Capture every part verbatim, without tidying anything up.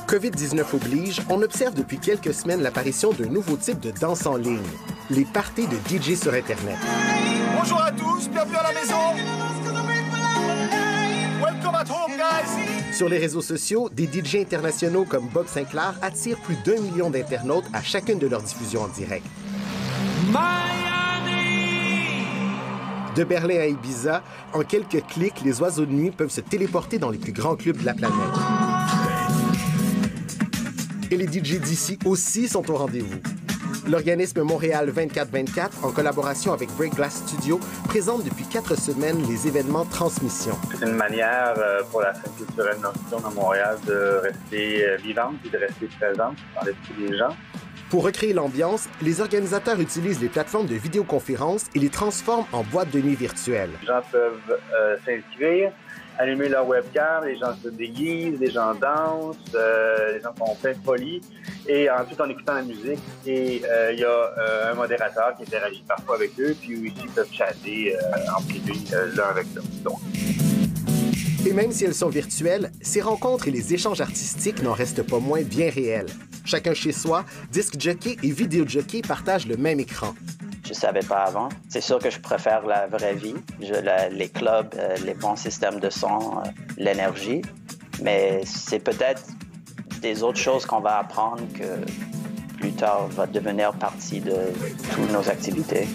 COVID dix-neuf oblige, on observe depuis quelques semaines l'apparition d'un nouveau type de danse en ligne, les parties de D J sur Internet. Bonjour à tous, bienvenue à la maison. Welcome at home, guys. Sur les réseaux sociaux, des D J internationaux comme Bob Sinclair attirent plus d'un million d'internautes à chacune de leurs diffusions en direct. De Berlin à Ibiza, en quelques clics, les oiseaux de nuit peuvent se téléporter dans les plus grands clubs de la planète. Et les D J d'ici aussi sont au rendez-vous. L'organisme Montréal vingt-quatre vingt-quatre, en collaboration avec Break Glass Studio, présente depuis quatre semaines les événements Transmission. C'est une manière pour la scène culturelle nocturne à Montréal de rester vivante et de rester présente dans l'esprit des gens. Pour recréer l'ambiance, les organisateurs utilisent les plateformes de vidéoconférence et les transforment en boîtes de nuit virtuelles. Les gens peuvent euh, s'inscrire, allumer leur webcam, les gens se déguisent, les gens dansent, euh, les gens font plein de folie, et en tout en écoutant la musique. Et il euh, y a euh, un modérateur qui interagit parfois avec eux, puis aussi ils peuvent chatter euh, en privé euh, l'un avec l'autre. Et même si elles sont virtuelles, ces rencontres et les échanges artistiques n'en restent pas moins bien réels. Chacun chez soi, disc jockey et vidéo jockey partagent le même écran. Je savais pas avant. C'est sûr que je préfère la vraie vie. Je, la, les clubs, euh, les bons systèmes de son, euh, l'énergie. Mais c'est peut-être des autres choses qu'on va apprendre que plus tard va devenir partie de toutes nos activités.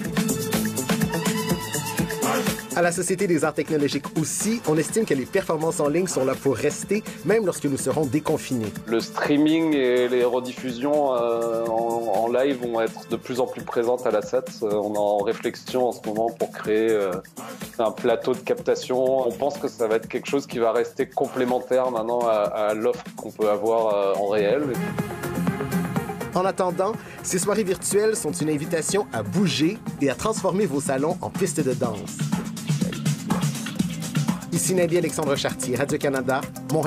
À la Société des arts technologiques aussi, on estime que les performances en ligne sont là pour rester, même lorsque nous serons déconfinés. Le streaming et les rediffusions euh, en, en live vont être de plus en plus présentes à la S A T. Euh, on est en réflexion en ce moment pour créer euh, un plateau de captation. On pense que ça va être quelque chose qui va rester complémentaire maintenant à, à l'offre qu'on peut avoir euh, en réel. En attendant, ces soirées virtuelles sont une invitation à bouger et à transformer vos salons en pistes de danse. Ici Nadia Alexandre Chartier, Radio-Canada, Montréal.